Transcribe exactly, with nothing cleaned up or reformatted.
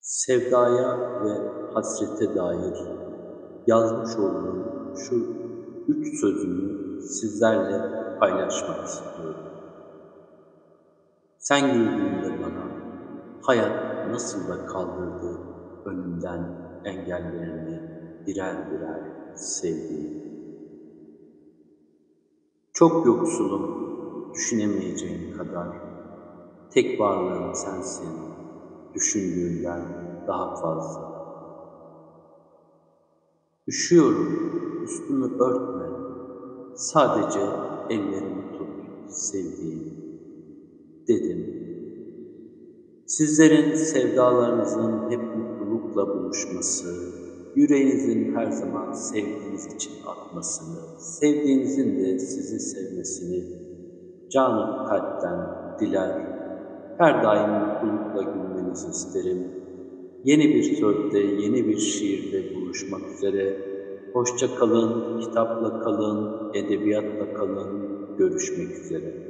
Sevdaya ve hasrete dair yazmış olduğum şu üç sözümü sizlerle paylaşmak istiyorum. Sen güldüğünde bana hayat nasıl da kaldırdı önümden engellerini birer birer sevdiğim. Çok yoksulum düşünemeyeceğim kadar, tek varlığım sensin düşündüğümden daha fazla. Üşüyorum, üstümü örtme, sadece ellerimi tut sevdiğim, dedim. Sizlerin sevdalarınızın hep mutlulukla buluşması, yüreğinizin her zaman sevdiğiniz için atmasını, sevdiğinizin de sizi sevmesini canı kalpten diler. Her daim mutlulukla gülmenizi isterim. Yeni bir sözde, yeni bir şiirde buluşmak üzere. Hoşça kalın, kitapla kalın, edebiyatla kalın, görüşmek üzere.